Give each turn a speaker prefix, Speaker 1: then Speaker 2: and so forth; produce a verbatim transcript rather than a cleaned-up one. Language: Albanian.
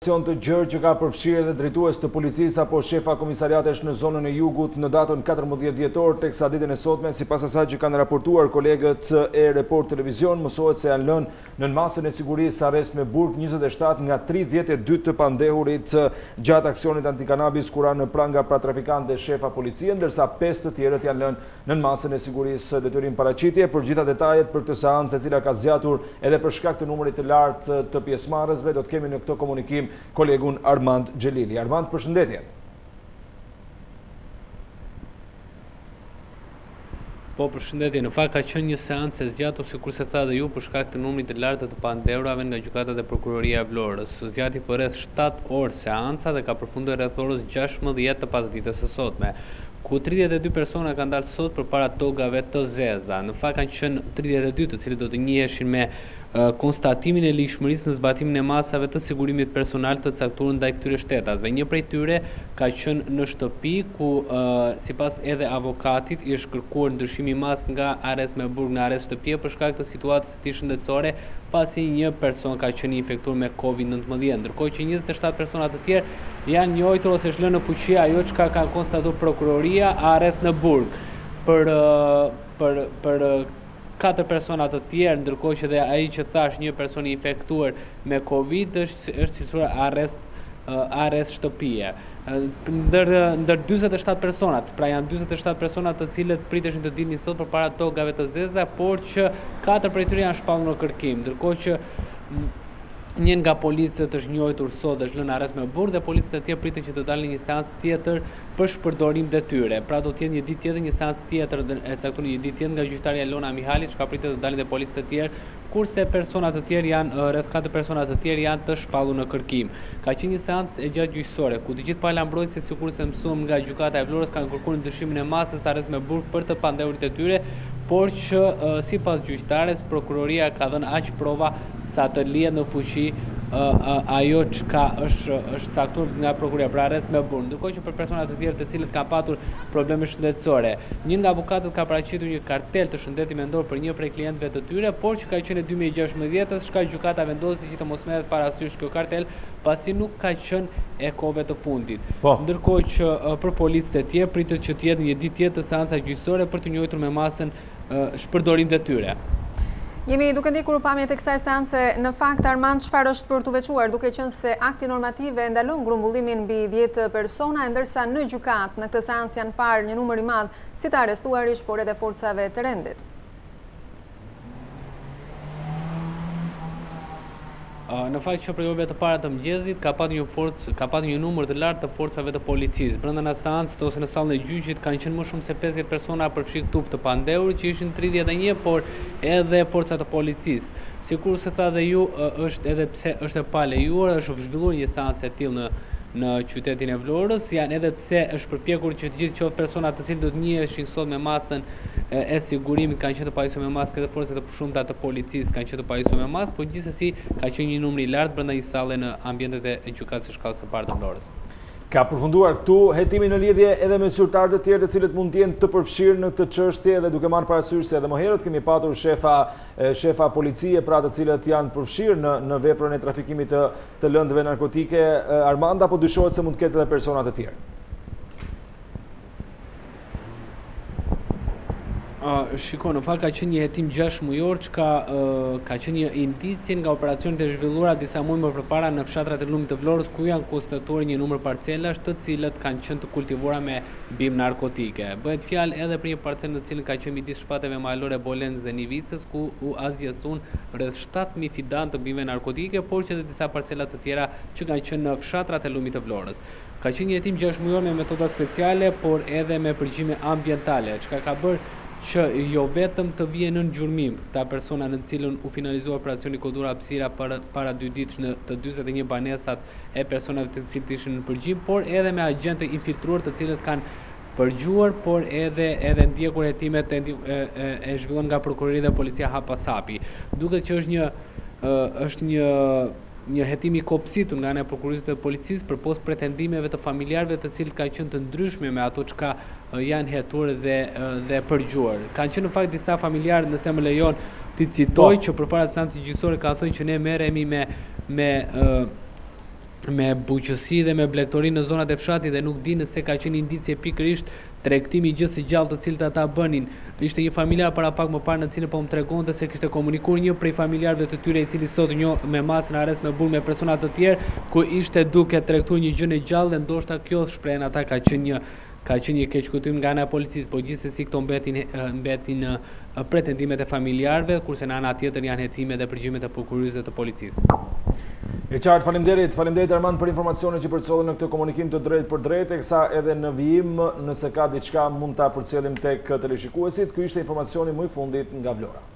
Speaker 1: Të gjerë që ka përfshirë dhe drejtues të policisë apo shefa komisariatesh në zonën e jugut në datën katërmbëdhjetë dhjetor, teksa ditën e sotme, sipas asaj që kanë raportuar kolegët e Report Televizion, mësohet se janë lënë në masën e sigurisë arrest me burg njëzet e shtatë nga tridhjetë e dy të pandehurit gjatë aksionit antikanabis kur në pranga pra trafikant dhe shefa policie, ndërsa pesë të tjerët janë lënë në masën e sigurisë detyrim paraqitje. Për gjitha detajet për këtë seancë e cila ka zgjatur edhe për shkak të numrit të lartë të pjesëmarrësve, do të kemi në këtë komunikim kolegun Armand Xhelili. Armand, përshëndetje.
Speaker 2: Po, përshëndetje. Në fakt ka qenë një seancë e zgjatur, sikur se tha dhe ju, për shkak të numrit të lartë të pandehurave nga gjykata dhe prokuroria e Vlorës. Zgjati për rreth shtatë orë seanca dhe ka përfunduar rreth orës gjashtëmbëdhjetë të pasditës së sotme, ku tridhjetë e dy persona kanë dalë sot përpara togave të zeza. Në fakt kanë qenë tridhjetë e dy të cilët do të njiheshin me konstatimin e lishmërisë në zbatimin e masave të sigurimit personal të caktuar ndaj këtyre shtetasve. Një prej tyre ka qenë në shtëpi ku uh, sipas edhe avokatit i është kërkuar ndryshimi i mas nga arrest me burg në arrest shtëpie për shkak të situatës së tij shëndetësore, pasi një person ka qenë i infektuar me COVID nëntëmbëdhjetë, ndërkohë që njëzet e shtatë persona të tjerë janë njohur ose është lënë në fuqi ajo çka ka konstatuar prokuroria, arrest në burg për uh, për për uh, katër persona të tjerë, ndërkohë që dhe ai që thash një person i infektuar me COVID është është cilësuar arrest uh, arrest shtëpie. Uh, ndër ndër dyzet e shtatë personat, pra janë dyzet e shtatë personat të cilët priteshin të dilnin sot përpara togave të zeza, por që katër prej tyre janë shpallur në kërkim, ndërkohë që një nga policët është njohur sot dhe është lënë arrest me burg dhe policët e tjerë priten që të dalin një seancë tjetër për shpërdorim detyre. Pra do të jetë një ditë tjetër, një seancë tjetër e caktuar një ditë tjetër nga gjyqtarja Elona Mihali, që ka pritet të dalin dhe policët e tjerë, kurse persona të tjerë janë rreth katër persona të tjerë janë të shpallur në kërkim. Ka qenë një seancë e gjatë gjyqësore, ku të gjithë palambrojtësit, sikurse mësuam nga gjykata e Vlorës, kanë kërkuar ndryshimin e masës arrest me burg për të pandehurit e tyre, por që uh, sipas gjyqtares prokuroria ka dhënë aq prova sa të lihet në fuqi uh, uh, ajo çka është është caktuar nga prokuroria për arrest me burg, ndërkohë që për personat e tjerë të cilët kanë patur probleme shëndetësore, një nga avokatët ka paraqitur një kartel të shëndetit mendor për një prej klientëve të tyre, por që ka qenë dy mijë e gjashtëmbëdhjetë, shka gjykata vendosi që të mos merret parasysh kjo kartel, pasi nuk ka qenë e kohëve të fundit.
Speaker 1: Po.
Speaker 2: Ndërkohë që uh, për policët e tjerë pritet që të jetë një ditë tjetër seanca gjyqësore për të njohur me masën shpërdorim detyre.
Speaker 3: Jemi duke ndikur pamjet e kësaj seance. Në fakt, Armand, çfarë është për të veçuar, duke qenë se akti normative ndalon grumbullimin mbi dhjetë persona, ndërsa në gjykat në këtë seancë janë parë një numër i madh si të arrestuarish, por edhe forcave të rendit.
Speaker 2: Uh, në fakt që për orëve të para të mëngjesit ka patur një forcë, ka patur një numër të lartë të forcave të policisë. Brenda në seancë ose në sallën e gjyqit kanë qenë më shumë se pesëdhjetë persona përfshirë trup të pandehurit, që ishin tridhjetë e një, por edhe forcat të policisë. Sikur se tha dhe ju, uh, është edhe pse është e palejuar, është zhvilluar një seancë e tillë në në qytetin e Vlorës, janë edhe pse është përpjekur që të gjithë qoftë persona të cilët do të njiheshin sot me masën e, e sigurimit kanë qenë të pajisur me masë, edhe forcat të përshumta të policisë kanë qenë të pajisur me masë, por gjithsesi ka qenë një numër i lartë brenda një salle në ambientet e gjykatës së shkallës së parë të Vlorës.
Speaker 1: Ka përfunduar këtu hetimi në lidhje edhe me zyrtarët e tjerë të cilët mund të jenë të përfshirë në këtë çështje, dhe duke marrë parasysh se edhe më herët kemi patur shefa shefa policie, pra të cilët janë përfshirë në në veprën e trafikimit të të lëndëve narkotike. Armand, apo dyshohet se mund të ketë edhe persona të tjerë?
Speaker 2: Uh, shiko, në fakt ka qenë një hetim gjashtë mujor që ka, uh, ka qenë një indicje nga operacionet e zhvilluara disa muaj më përpara në fshatrat e lumit të Vlorës, ku janë konstatuar një numër parcelash të cilët kanë qenë të kultivuara me bimë narkotike. Bëhet fjalë edhe për një parcelë në cilën ka qenë midis shpateve malore Bolenës dhe Nivicës, ku u azgjesun rreth shtatë mijë fidan të bimëve narkotike, por që edhe disa parcela të tjera që kanë qenë në fshatrat e lumit të Vlorës. Ka qenë një hetim gjashtë mujor me metoda speciale, por edhe me përgjigje ambientale, çka ka bërë që jo vetëm të vijë në gjurmim këta persona në cilën u finalizua operacioni kodura hapësira para, para dy ditësh në të dyzet e një banesat e personave të cilët ishin në përgjim, por edhe me agjentë infiltruar të cilët kanë përgjuar, por edhe edhe ndjekur hetimet e, e, e, e zhvilluar nga prokuroria dhe policia hapasapi. Duket që është një uh, është një një hetim i kopsitur nga ana e prokurorisë dhe policisë përpos pretendimeve të familjarëve të cilët kanë qenë të ndryshme me ato çka janë hetuar dhe dhe përgjuar. Kanë qenë në fakt disa familjarë, nëse më lejon ti citoj, që përpara seancës gjyqësore kanë thënë që ne merremi me me uh, me buqësi dhe me blegtori në zonat e fshatit dhe nuk di nëse ka qenë indicie pikërisht tregtimi i gjës së gjallë të cilët ata bënin. Ishte një familjar para pak më parë në cilën po më tregonte se kishte komunikuar një prej familjarëve të tyre i cili sot njoh me masën e arrest me burg me persona të tjerë ku ishte duke tregtuar një gjë e gjallë dhe ndoshta kjo shprehen ata ka qenë një ka qenë një keqkuptim nga ana e policisë, po gjithsesi këto mbetin mbetin pretendimet e familjarëve, kurse në ana tjetër janë hetimet dhe përgjigjemet e prokurorisë dhe të policisë.
Speaker 1: E qartë, faleminderit, faleminderit Armand për informacionet që përcjellën në këtë komunikim të drejtë për drejtë, teksa edhe në vijim nëse ka diçka mund ta përcjellim tek teleshikuesit. Ky ishte informacioni më i fundit nga Vlora.